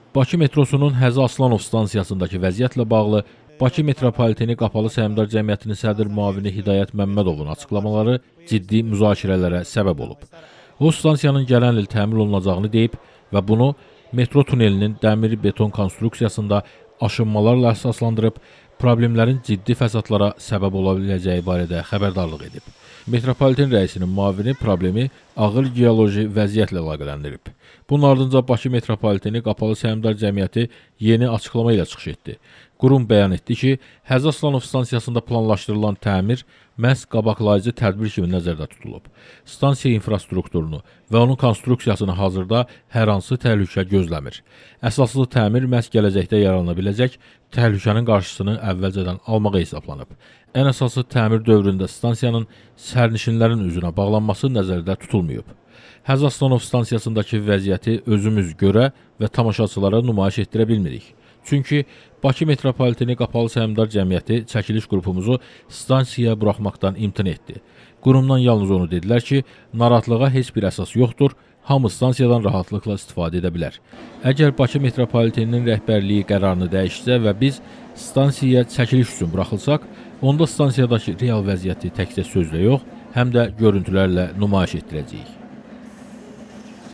Bakı metrosunun Həzi Aslanov stansiyasındakı vəziyyətlə bağlı Bakı Metropoliteni Qapalı Səhmdar Cəmiyyətinin sədr müavini Hidayət Məmmədovun açıqlamaları ciddi müzakirələrə səbəb olub. O, stansiyanın gələn il təmir olunacağını deyib və bunu metro tunelinin dəmir beton konstruksiyasında aşınmalarla əsaslandırıb, problemlərin ciddi fəsadlara səbəb ola biləcəyi barədə xəbərdarlıq edib. Metropoliten rəisinin müavini problemi ağır geoloji vəziyyətlə əlaqələndirib. Bunun ardınca Bakı Metropoliteni Qapalı Səhmdar Cəmiyyəti yeni açıqlama ilə çıxış etdi. Qurum bəyan etdi ki, Həzi Aslanov stansiyasında planlaşdırılan təmir məhz qabaqlayıcı tədbir kimi nəzərdə tutulub. Stansiya infrastrukturunu və onun konstruksiyasını hazırda hər hansı təhlükə gözləmir. Əsaslı təmir məhz gələcəkdə yarana biləcək təhlükənin qarşısını əvvəlcədən almağa hesablanıb. Ən əsası təmir dövründə stansiyanın sərnişinlərin üzünə bağlanması nəzərdə tutulmayıb. Həzi Aslanov stansiyasındakı vəziyyəti özümüz görə və tamaşaçılara nümayiş etdirə bilmirik. Çünki Bakı Metropoliteni Qapalı Səhmdar Cəmiyyəti çəkiliş qrupumuzu stansiyaya buraxmaqdan imtina etdi. Qurumdan yalnız onu dedilər ki, narahatlığa heç bir əsas yoxdur, hamı stansiyadan rahatlıqla istifadə edə bilər. Əgər Bakı Metropoliteninin rəhbərliyi qərarını dəyişsə və biz stansiyaya çəkiliş üçün buraxılsaq, onda stansiyadakı real vəziyyəti təkcə sözlə yox, həm də görüntülərlə nümayiş etdirəcəyik.